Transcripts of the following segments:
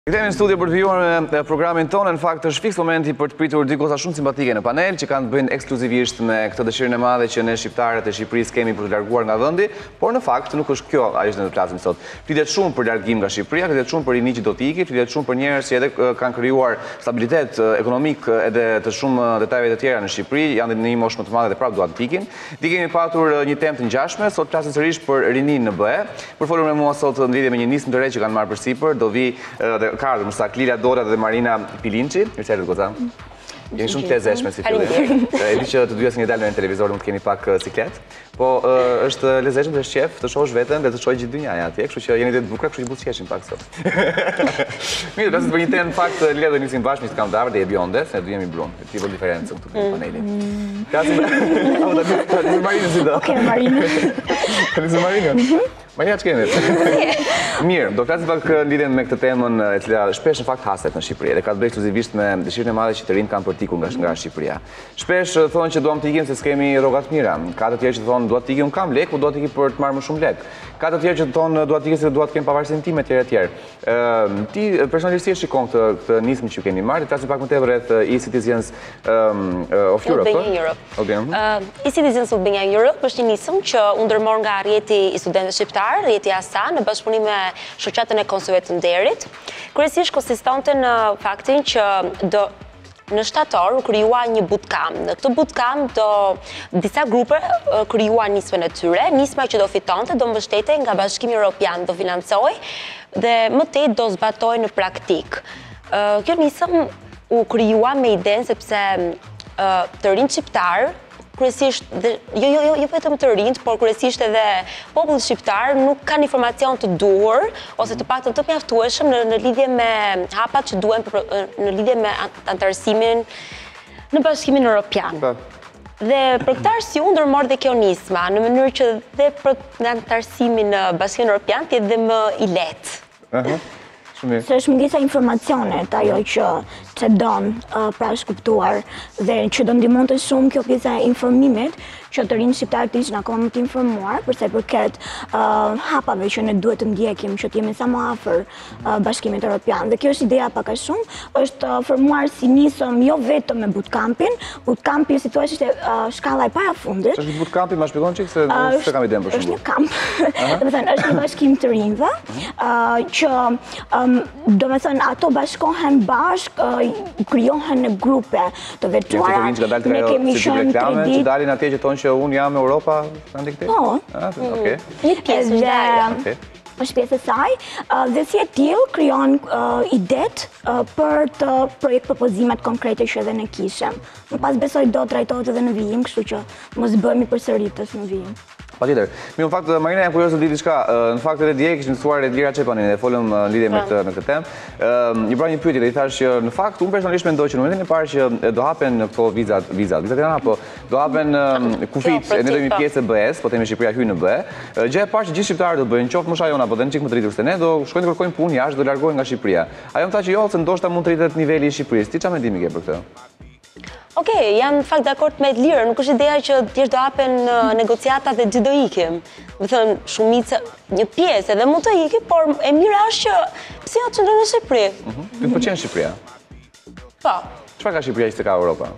Kthehemi në studio për të vijuar me programin tonë, në fakt është fiks momenti për të pritur dy goca shumë simpatike në panel, që kanë të bëjnë ekskluzivisht me këtë dëshirën e madhe që ne shqiptarët e Shqipërisë kemi për të larguar nga vendi, por në fakt nuk është kjo ajo që ne do të flasim sot. Flitet shumë për largim nga Shqipëria, flitet shumë për rini që do të ikë, flitet shumë për njerëz që edhe kanë krijuar stabilitet ekonomik edhe të shumë detajeve të tjera në Shqipëri, janë në një moshë më të madhe dhe prapë duan të ikin. Ne kemi patur një temë të ngjashme, sot flasim sërish për rinin në BE. Për folur me mua sot në lidhje me një nismë të re që kanë marrë përsipër, do vi ka ardhur mësa Klira Dora dhe Marina Pilinci. Mirë se erdhët goca. Jeni shumë të lezeshme si fillim. E di që të dyja si një dalë në televizor mund të keni pak siklet, po është lezeshme të shqef, të shohësh veten dhe të shohë gjithë dynjaja atje, kështu që jeni të bukura, kështu që buzëqeshim pak sot. Mirë, pasi të bëj një temë në fakt Lila do nisim bashkë me skandavër dhe e bjonde, se ne dy jemi brunë. Ti vë diferencën këtu në panelin. Flasim Marina si do. Okej, Marina. Flasim Marina. Marina, që kemi? Mirë, do flasim pak lidhen me këtë temën e cila shpesh në fakt haset në Shqipëri dhe ka të bëjë ekskluzivisht me dëshirën e madhe që të rinë kanë për t'ikur nga Shqipëria. Shpesh thonë që duam të ikim se s'kemi rroga të mira. Ka të tjerë që thonë dua të ikim, kam lek, po dua të ikim për të marrë më shumë lek. Ka të tjerë që thonë dua të ikim se dua të kem pavarësinë time etj. Ti personalisht si e shikon këtë nismë që keni marrë? Flasim pak më tepër rreth e-Citizens of Europe. E-Citizens of Europe është një nismë që u ndërmor nga rrjeti i studentëve shqiptar, rrjeti ASA, në bashkëpunim me shoqatën e Konsulleve të Nderit. Kryesisht konsistonte në faktin që në shtator u krijua një bootcamp. Në këtë bootcamp disa grupe krijuan nismën e tyre, nisma që do fitonte, do mbështetej nga Bashkimi Evropian, do financoj dhe më tej do zbatoj në praktik. Kjo nismë u krijua me idenë sepse të rinj shqiptar, kryesisht, jo vetëm të rinjt, por kryesisht edhe populli shqiptar nuk kanë informacion të duhur, ose të paktën të mjaftueshëm në lidhje me hapat që duhen në lidhje me antarësimin në Bashkimin Evropian. Dhe për këtë arsye u ndërmor dhe kjo nisma, në mënyrë që dhe për antarësimin në Bashkimin Evropian të jetë dhe më i lehtë. Se është mungesa informacionet, ajo që donë pra është kuptuar dhe që do ndihmonte shumë kjo pjesa e informimit që të rinj shqiptar të ishin akoma më të informuar përsa i përket hapave që ne duhet të ndjekim që të jemi sa më afër Bashkimit Evropian. Dhe kjo është ideja pak a shumë, është formuar si nisëm jo vetëm me bootcampin. Bootcampi si thua ishte shkalla e parafundit. Ç'është bootcampi, ma shpjegon çik se s'e kam idenë për shkak. Është një kamp. Domethënë është një bashkim të rinjve që domethënë ato bashkohen bashkë, krijohen në grupe të vetuara. Ne kemi shumë reklame që dalin atje që thonë që unë jam Europa, në këtej? Po. Një pjesë është dalë. Është pjesë e saj, dhe si e tillë krijon idet për të projekt propozimet konkrete që edhe ne kishim. Më pas besoj do trajtohet edhe në vijim, kështu që mos bëhemi përsëritës në vijim. Patjetër. Mirë, në fakt Marina jam kurioz të di diçka. Në fakt edhe dje kishim mësuar Edlira Çepanin dhe folëm në lidhje me këtë temë. Një bra një pyetje dhe i thash që në fakt unë personalisht mendoj që në momentin e parë që do hapen këto vizat janë apo do hapen kufit, ne do jemi pjesë e BE-s, po themi Shqipëria hyn në BE. Gjë e parë që gjithë shqiptarët do bëjnë, qoftë mosha jona apo dhe në çik më të rritur se ne, do shkojnë të kërkojnë punë jashtë, do largohen nga Shqipëria. Ajo më tha që jo, se ndoshta mund të rritet niveli i Shqipërisë. Ti çfarë mendimi ke për këtë? Okej, jam në fakt dakord me Edlirën, nuk është ideja që thjesht do hapen negociata dhe gjithë do ikim. Do thënë shumica, një pjesë edhe mund të ikim, por e mira është që pse jo të qëndron në Shqipëri. Ty pëlqen Shqipëria? Po. Çfarë ka Shqipëria që ka Europa?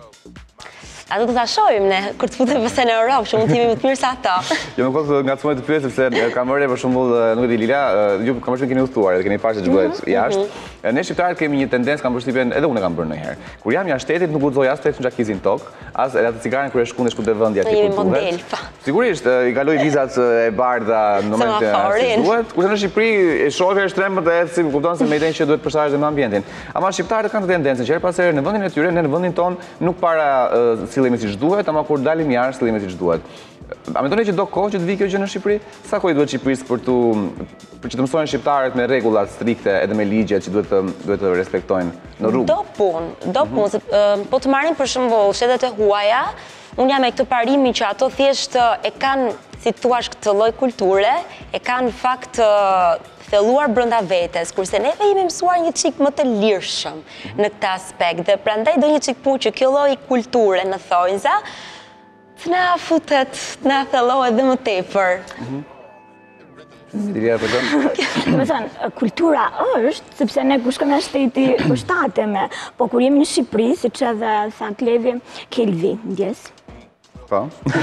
Ato do ta shohim ne kur të futem pse në Europë, që mund të jemi më të mirë se ata. Jo më kohë ngacmoj të pyes sepse kam vënë për shembull, nuk e di Lila, ju kam përshtypjen keni udhëtuar edhe keni parë se ç'bëhet jashtë. Ne shqiptarët kemi një tendencë, kam përshtypjen, edhe unë e kam bërë ndonjëherë. Kur jam jashtë shtetit nuk guxoj as të ecë në xhakizin tok, as edhe atë cigaren kur e shkundesh ku të vendi aty ku duhet. Sigurisht, i kaloj vizat e bardha në momentin që duhet. Kurse në Shqipëri e shoh ekstrem të ecë, kupton se me idenë që duhet përshtatësh me ambientin. Ama shqiptarët kanë tendencën që her pas here në vendin e tyre, ne në vendin ton nuk para sillemi siç duhet, ama kur dalim jashtë sillemi siç duhet. A mendoni që do kohë që të vijë kjo gjë në Shqipëri? Sa kohë duhet Shqipërisë për që të mësojnë shqiptarët me rregullat strikte edhe me ligjet që duhet të respektojnë në rrugë? Do punë. Po të marrim për shembull shtetet e huaja, unë jam me këtë parimin që ato thjesht e kanë, si thua, këtë lloj kulture, e kanë fakt thelluar brenda vetes, kurse neve jemi mësuar një çik më të lirshëm në këtë aspekt dhe prandaj do një çik që kjo lloj kulture në thonjza të na futet, na thellohet edhe më tepër. Diria për të? Do me thënë, kultura është, sepse ne kur shkojmë në shteti përshtatemi, po kur jemi në Shqipëri, siç edhe tha Klevi, Kelvi, ndjes. Po.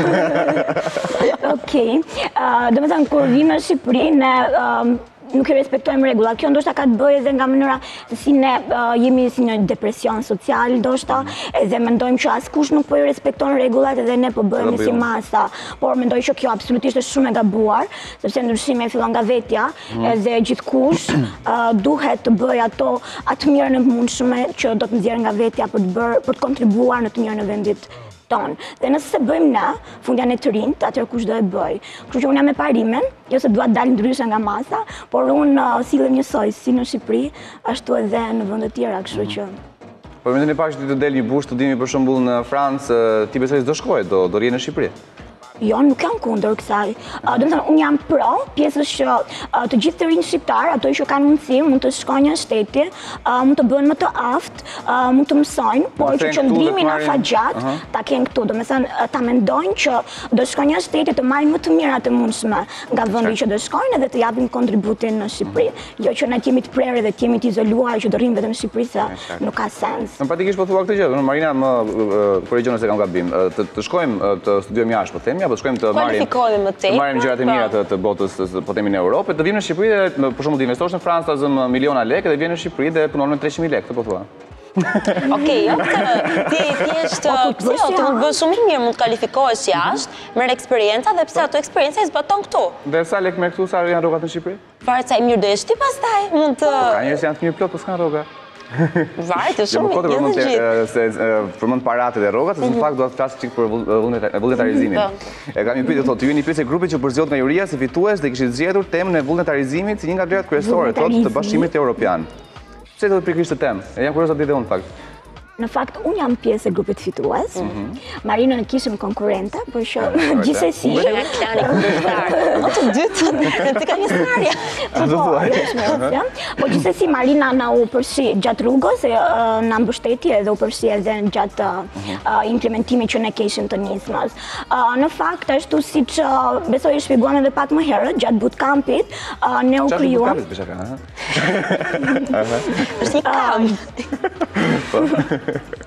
Okej. Do me thënë, kur vim në Shqipëri, ne nuk i respektojmë rregulla. Kjo ndoshta ka të bëjë edhe nga mënyra se si ne jemi si një depresion social, ndoshta, edhe mendojmë që askush nuk po i respekton rregullat edhe ne po bëhemi si masa. Por mendoj që kjo absolutisht është shumë e gabuar, sepse ndryshimi fillon nga vetja, edhe gjithkush duhet të bëjë atë mirën e mundshme që do të nxjerrë nga vetja për të kontribuar në të mirën e vendit tonë. Dhe nëse se bëjmë na, fundjane të rinjt, atëherë kush do e bëj? Kështu që unë jam me parimin, jo se dua të dal ndryshe nga masa, por unë sillem njësoj si në Shqipëri, ashtu edhe në vende të tjera, kështu që. Po mendoni pak që ti të del një bursë studimi për shembull në Francë, ti besoj se do shkoj, do rri në Shqipëri? Jo, nuk jam kundër kësaj. Do të thënë, unë jam pro pjesës që të gjithë të rinj shqiptar, ato që kanë mundësi, mund të shkojnë në shteti, mund të bëhen më të aftë, mund të mësojnë, por që qëndrimin afatgjat ta kenë këtu. Do të thënë, ta mendojnë që do shkojnë në shteti të marrin më të mirat e mundshme nga vendi që do shkojnë edhe të japin kontributin në Shqipëri. Jo që ne jemi të prerë dhe jemi të izoluar që do rrim vetëm në Shqipëri se nuk ka sens. Në praktikisht po thua këtë gjë, Marina më korrigjoni se kam gabim. Të shkojmë të studiojmë jashtë, po themi, apo të shkojmë të marrim gjërat e mira të botës, po themi në Europë, të vim në Shqipëri dhe për shembull të investosh në Francë ta zëm miliona lekë dhe vjen në Shqipëri dhe punon me 300.000 lekë, këtë po thua. Okej, jo këtë, ti thjesht, pse o të mund bësh shumë mirë, mund të kalifikohesh jashtë, merr eksperjenca dhe pse ato eksperjenca i zbaton këtu. Dhe sa lekë me këtu, sa janë rrogat në Shqipëri? Varet sa i mirë do jesh ti pastaj, mund të. Ka njerëz që janë të mirë plot, po s'kan rroga. Varet shumë mirë, se përmend paratë dhe rrogat, se në fakt do të flas çik për vullnetarizimin. E kam një pyetje, thotë, ju jeni pjesë e grupit që përzgjodh nga juria si fitues dhe kishit zgjedhur temën e vullnetarizimit si një nga vlerat kryesore të Bashkimit Evropian. Pse do të prikësh këtë temë? Jam kurioz ta di dhe unë fakt. Në fakt, unë jam pjesë e grupit fitues. Marinën e kishim konkurrente, por që gjithsesi. O të dytë, ti ka një skenarje. Po gjithsesi Marina na u përfshi gjatë rrugës, na mbështeti edhe u përfshi edhe gjatë implementimit që ne kishim të nismës. Në fakt, ashtu siç besoj e shpjeguam edhe pak më herët, gjatë bootcampit, ne u krijuam. Është një kamp.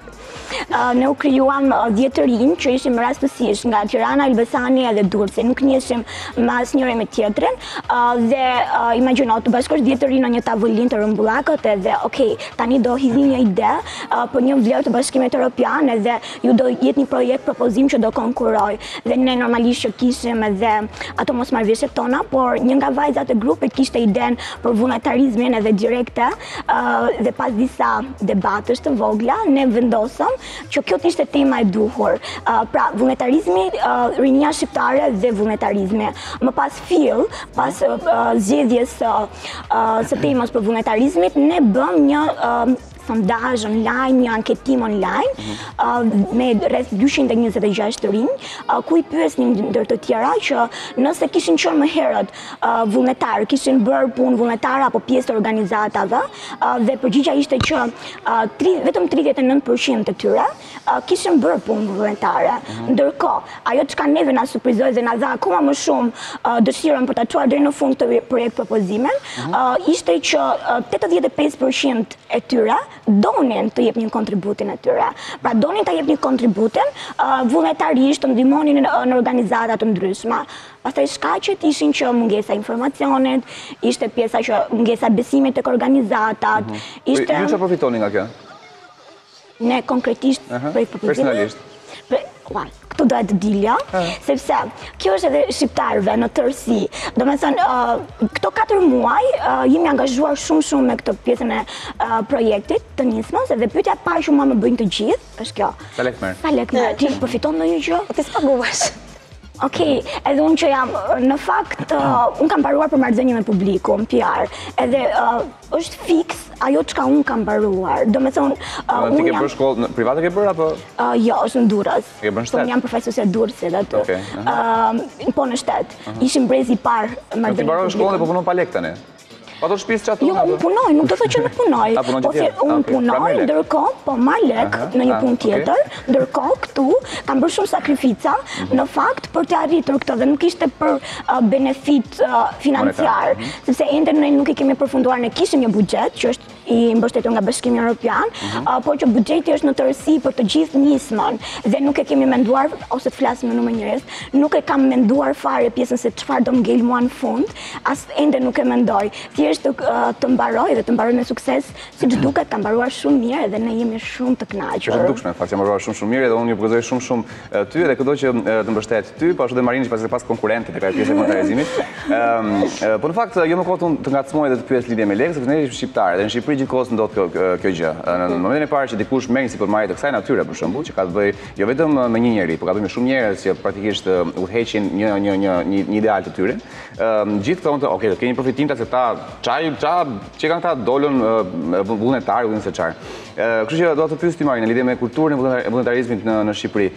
Ne u krijuam 10 të rinj që ishim rastësisht nga Tirana, Elbasani edhe Durrësi. Nuk njiheshim me asnjëri me tjetrin dhe imagjino të bashkosh 10 të rinj në një tavolinë të rrumbullakët edhe okay, tani do hidhni një ide për një vlerë të Bashkimit Evropian edhe ju do jetë një projekt propozim që do konkurroj. Dhe ne normalisht që kishim edhe ato mosmarrëveshjet tona, por një nga vajzat e grupit kishte idenë për vullnetarizmin edhe direkte dhe pas disa debatesh të vogla ne vendosëm që kjo ishte tema e duhur. Pra, vullnetarizmi, rinia shqiptare dhe vullnetarizmi. Më pas pas zgjedhjes së temës për vullnetarizmit, ne bëm një sondazh online, një anketim online me rreth 226 të rinj, ku i pyesnim ndër të tjera që nëse kishin qenë më herët vullnetar, kishin bërë punë vullnetare apo pjesë të organizatave, dhe përgjigjja ishte që vetëm 39% të tyre kishin bërë punë vullnetare. Ndërkohë, ajo çka neve na surprizoi dhe na dha akoma më shumë dëshirën për ta çuar deri në fund të projekt propozimin, ishte që 85% e tyre donin të jepnin kontributin e tyre. Pra donin të jepnin kontributin vullnetarisht, të ndihmonin në organizata të ndryshme. Pastaj shkaqet ishin që mungesa informacionit, ishte pjesa që mungesa besimit tek organizatat, ishte. Ju çfarë përfitoni nga kjo? Ne konkretisht personalisht. Këtu dohet të dilja, sepse kjo është edhe shqiptarëve në tërësi. Do me thënë, këto 4 muaj jemi angazhuar shumë me këtë pjesën e projektit të nismës, dhe pyetja e parë që mua më bëjnë të gjithë është kjo. Sa lekë merr? Sa lekë merr? Ti përfiton ndonjë gjë? Ti s'paguhesh. Okej, edhe unë që jam, në fakt, unë kam paruar për marrëdhënie me publikun, PR, edhe është fiks ajo çka unë kam paruar. Do me thonë, ti ke bërë shkollë private ke bërë apo? Jo, është në Durrës. Ke bërë në shtet? Unë jam përfaqësuese e Durrësit aty. Po në shtet. Ishim brezi i parë marrëdhënie. Ti mbarove shkollën dhe po punon pa lekë tani. Po ato shtëpisë çatu? Jo, unë punoj, nuk do të thotë që nuk punoj. Unë punoj, ndërkohë po marr lek në një punë tjetër, ndërkohë këtu kam bërë shumë sakrifica në fakt për të arritur këtë dhe nuk ishte për benefit financiar, sepse ende ne nuk i kemi përfunduar, ne kishim një buxhet që është i mbështetur nga Bashkimi Evropian, por që buxheti është në tërësi për të gjithë nismën dhe nuk e kemi menduar, ose të flasim në numër njerëz, nuk e kam menduar fare pjesën se çfarë do ngel mua në fund, as ende nuk e mendoj. Thjesht të mbaroj dhe të mbaroj me sukses, siç duket ka mbaruar shumë mirë dhe ne jemi shumë të kënaqur. Është dukshme, fakt, jam mbaruar shumë mirë dhe unë ju përgëzoj shumë ty dhe këto që të mbështet ty, po ashtu dhe Marini që pas konkurrentit e ka pjesë e monetarizimit. Po në fakt jo më kohë të ngacmoj dhe të pyes lidhje me lekë, sepse ne jemi shqiptarë dhe në Shqipëri gjithkohës ndodh kjo gjë. Në momentin e parë që dikush merr një sipërmarrje të kësaj natyre për shembull, që ka të bëjë jo vetëm me një njerëz, por ka të bëjë me shumë njerëz që praktikisht udhëheqin një ideal të tyre. Gjithë thonë, okay, do keni profitim se ta që kanë ta dolën vullnetarë, se çfarë. Kështu që do të pyes ti Marin në lidhje me kulturën e vullnetarizmit në Shqipëri.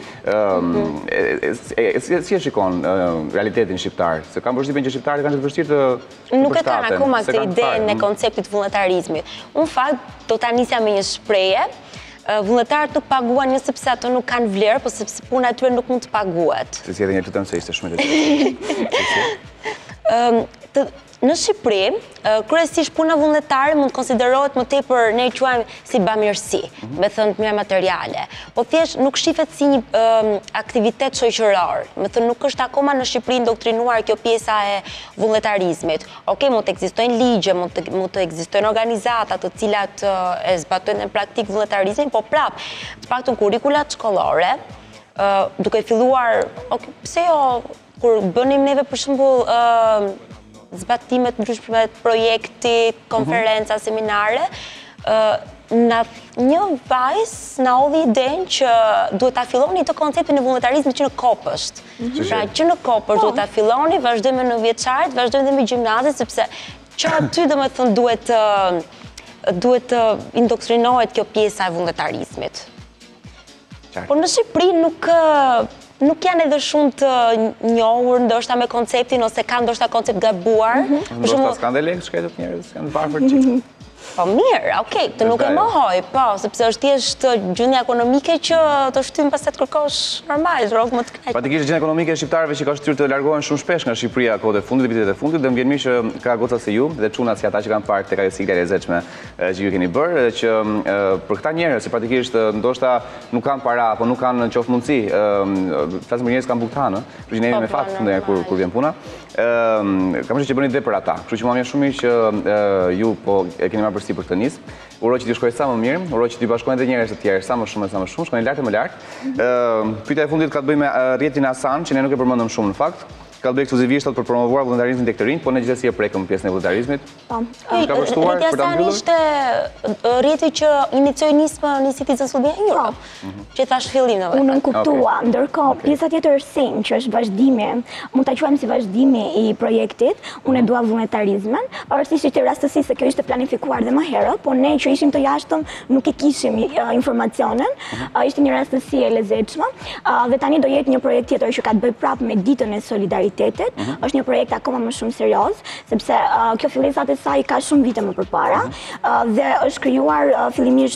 Si e shikon realitetin shqiptar? Se kam përshtypjen që shqiptarët kanë të vështirë të nuk e kanë akoma këtë idenë e konceptit vullnetarizmit. Unë fakt do ta nisja me një shprehje. Vullnetarët nuk paguan jo sepse ato nuk kanë vlerë, por sepse puna e tyre nuk mund të paguhet. Si edhe një lutem se ishte shumë e lehtë. Në Shqipëri, kryesisht puna vullnetare mund të konsiderohet më tepër ne e quajmë si bamirësi, me thënë të mira materiale. Po thjesht nuk shifet si një aktivitet shoqëror. Me thënë nuk është akoma në Shqipëri indoktrinuar kjo pjesa e vullnetarizmit. Okej, mund të ekzistojnë ligje, mund të ekzistojnë organizata të cilat e zbatojnë në praktik vullnetarizmin, po prap, të paktën kurrikulat shkollore, duke filluar, pse jo, kur bënim neve për shembull zbatimet ndryshme të projektit, konferenca, seminare, një vajzë na hodhi idenë që duhet ta filloni të konceptin e vullnetarizmit që në kopësht. Pra që në kopësht duhet ta filloni, vazhdojmë në vjeçarit, vazhdojmë dhe me gjimnazit, sepse që aty domethënë duhet të indoktrinohet kjo pjesa e vullnetarizmit. Por në Shqipëri nuk janë edhe shumë të njohur ndoshta me konceptin, ose kanë ndoshta koncept gabuar. Ndoshta s'kanë dhe lekë shkretët njerëz, kanë varfër çik. Po mirë, okej, të nuk e mohoj, po, sepse është thjesht gjendja ekonomike që të shtym pastaj të kërkosh normal, rrogë më të kënaqur. Praktikisht gjendja ekonomike e shqiptarëve që ka shtyrë të largohen shumë shpesh nga Shqipëria kohët e fundit, vitet e fundit, dhe më vjen mirë që ka goca si ju dhe çuna si ata që kanë parë tek ajo sigla e lezetshme që ju keni bërë, që për këta njerëz që praktikisht ndoshta nuk kanë para apo nuk kanë qoftë mundësi, flasim për njerëz që kanë buktanë, kështu që ne jemi me fat ndonjëherë kur vjen puna. Kam që bëni dhe për ata, kështu që më vjen shumë mirë që ju po e keni marrë përsi për këtë nismë. Uroj që t'ju shkojë sa më mirë, uroj që t'ju bashkojnë dhe njerëz të tjerë sa më shumë, shkojnë lart e më lart. Pyetja e fundit ka të bëjë me rrjetin Asan, që ne nuk e përmendëm shumë në fakt. Ka të bëjë ekskluzivisht për promovuar vullnetarizmin tek të rinjt, po ne gjithsesi e prekëm pjesën e vullnetarizmit. Ka vështuar për ta mbyllur? Ishte rrjeti që inicioi nismën e Citizens Lobby Europe, që thash fillim domethënë. Unë kuptua, ndërkohë pjesa tjetër SIM, që është vazhdimi, mund ta quajmë si vazhdimi i projektit, unë e dua vullnetarizmin, pavarësisht që rastësisht se kjo ishte planifikuar dhe më herët, po ne që ishim të jashtëm nuk e kishim informacionin, ishte një rastësi e lezetshme, dhe tani do jetë një projekt tjetër që ka të bëjë prapë me ditën e solidaritetit. Është një projekt akoma më shumë serioz, sepse kjo fillesat e saj ka shumë vite më përpara dhe është krijuar fillimisht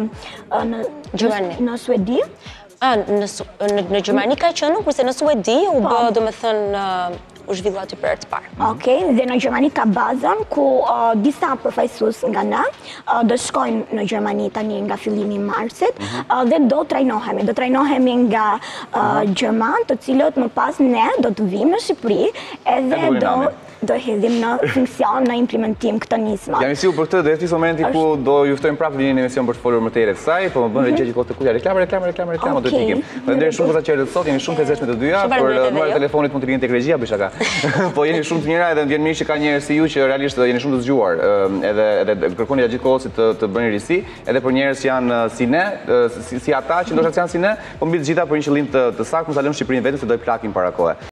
në Suedi. Në Gjermani ka qenë, kurse në Suedi u bë, domethënë, u zhvillu aty për herë të parë. Okej, dhe në Gjermani ka bazën ku disa përfaqësues nga ne do shkojnë në Gjermani tani nga fillimi i marsit dhe do trajnohemi nga gjerman, të cilët më pas ne do të vijmë në Shqipëri edhe do hedhim në funksion, në implementim këtë nismë. Jam i sigurt për këtë, dhe është momenti ku do ju ftojmë prapë në një emision për të folur më tej rreth saj, po më bën regje gjithkohë të kujtja reklama do të ikim. Faleminderit shumë për ta qenë sot, jeni shumë të lezetshme të dyja, për numrin e telefonit mund të vini tek regjia bëj shaka. Po jeni shumë të mira edhe më vjen mirë që ka njerëz si ju që realisht jeni shumë të zgjuar, edhe kërkoni gjatë gjithë kohës të bëni risi, edhe për njerëz që janë si ne, si ata që ndoshta janë si ne, po mbi të gjitha për një qëllim të saktë, mos ta lëmë Shqipërinë vetëm se do i plakim para kohe.